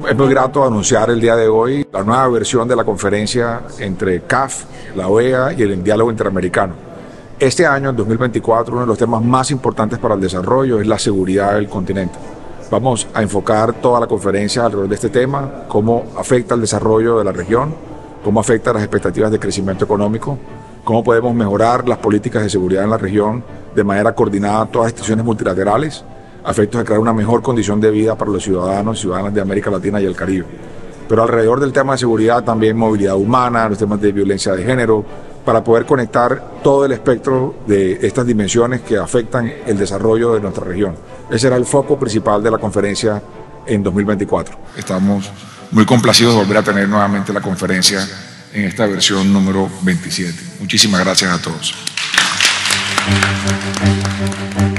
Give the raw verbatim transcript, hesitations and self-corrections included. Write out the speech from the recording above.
Es muy grato anunciar el día de hoy la nueva versión de la conferencia entre C A F, la O E A y el diálogo interamericano. Este año, en dos mil veinticuatro, uno de los temas más importantes para el desarrollo es la seguridad del continente. Vamos a enfocar toda la conferencia alrededor de este tema, cómo afecta el desarrollo de la región, cómo afecta las expectativas de crecimiento económico, cómo podemos mejorar las políticas de seguridad en la región de manera coordinada a todas las instituciones multilaterales, a efectos de crear una mejor condición de vida para los ciudadanos y ciudadanas de América Latina y el Caribe. Pero alrededor del tema de seguridad también movilidad humana, los temas de violencia de género, para poder conectar todo el espectro de estas dimensiones que afectan el desarrollo de nuestra región. Ese era el foco principal de la conferencia en dos mil veinticuatro. Estamos muy complacidos de volver a tener nuevamente la conferencia en esta versión número veintisiete. Muchísimas gracias a todos.